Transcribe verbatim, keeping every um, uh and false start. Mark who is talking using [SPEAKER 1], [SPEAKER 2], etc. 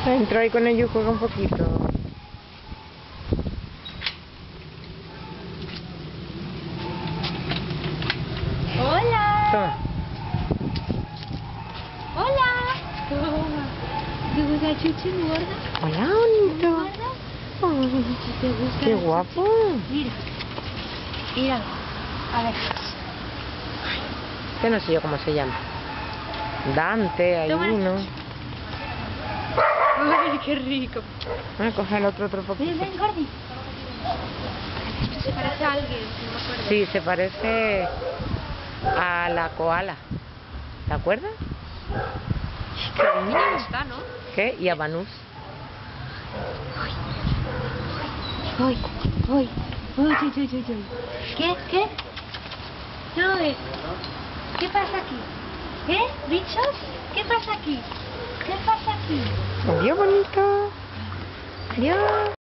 [SPEAKER 1] Entra ahí con ellos y juega un poquito.
[SPEAKER 2] Hola.
[SPEAKER 1] Toma.
[SPEAKER 2] Hola. Toma. ¿Te gusta Chuchu, mi gorda?
[SPEAKER 1] Hola,
[SPEAKER 2] ¿Mi
[SPEAKER 1] bonito.
[SPEAKER 2] gorda?
[SPEAKER 1] Ay,
[SPEAKER 2] ¿Te gusta?
[SPEAKER 1] qué guapo.
[SPEAKER 2] Mira. Mira. A ver.
[SPEAKER 1] Que no sé yo cómo se llama. Dante, hay
[SPEAKER 2] Toma.
[SPEAKER 1] uno.
[SPEAKER 2] Ay, qué rico.
[SPEAKER 1] Voy a coger el otro otro
[SPEAKER 2] Ven,
[SPEAKER 1] poquito.
[SPEAKER 2] ven, Gordi. Esto se parece a alguien, no me acuerdo.
[SPEAKER 1] Sí, se parece a la koala. ¿Te acuerdas?
[SPEAKER 2] Qué bonita está, ¿no?
[SPEAKER 1] ¿Qué? Y a Banús.
[SPEAKER 2] Uy, uy, uy, uy, uy, uy, uy. ¿Qué? ¿Qué? No, eh. ¿Qué pasa aquí? ¿Eh? ¿Bichos? ¿Qué pasa aquí? ¿Qué pasa aquí?
[SPEAKER 1] Adiós, bonito. Adiós.